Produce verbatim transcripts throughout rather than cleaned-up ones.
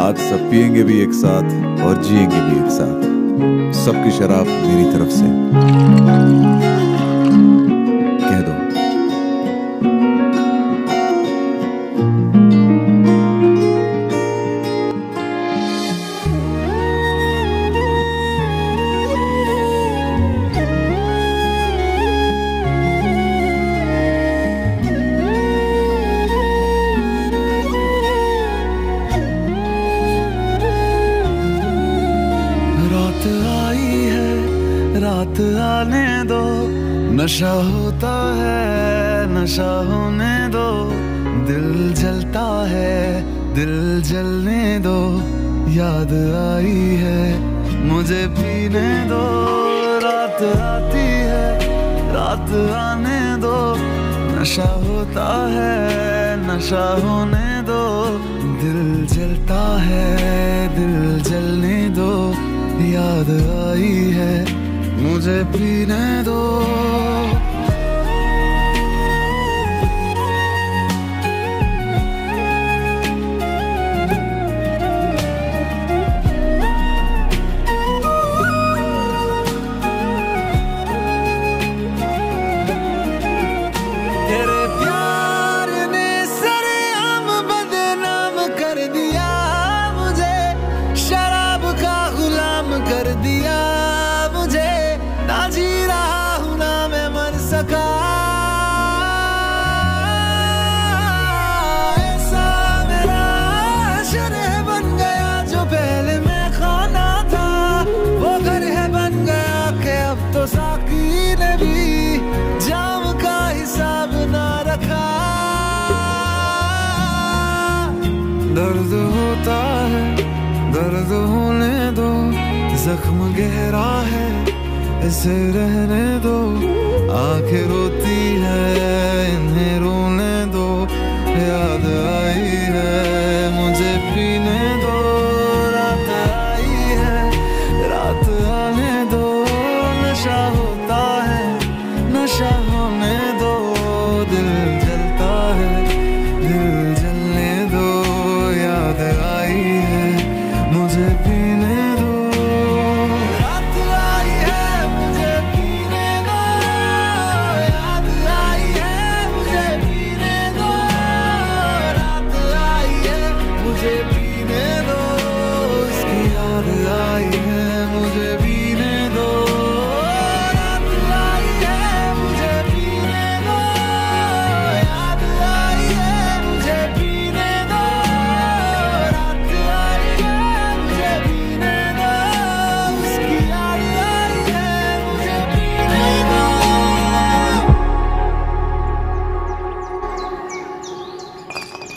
आज सब पिएंगे भी एक साथ और जिएंगे भी एक साथ। सबकी शराब मेरी तरफ से, कह दो। रात आने दो, नशा होता है, नशा होने दो। दिल जलता है, दिल जलने दो। याद आई है, मुझे पीने दो। रात आती है, रात आने दो। नशा होता है, नशा होने दो। दिल जलता है, दिल जलने दो। याद आई है, मुझे पीने दो। तेरे प्यार ने सरेआम बदनाम कर दिया मुझे, शराब का गुलाम कर दिया मुझे। ना जी रहा हूं ना मैं मर सका। ऐसा मेरा शरह बन गया जो पहले मैं खाना था। वो घर है बन गया कि अब तो साकी ने भी जाम का हिसाब ना रखा। दर्द होता है, दर्द होने दो। जख्म गहरा है, इसे रहने दो। आंखें रोती है, इन्हें रोने दो। याद आई है, मुझे पीने दो। रात आई है, रात आने दो। नशा होता है, नशा होने दो। दिल जलता है, दिल जलने दो। याद आई है, मुझे पीने दो।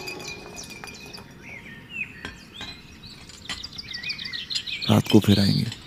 रात को फिर आएंगे।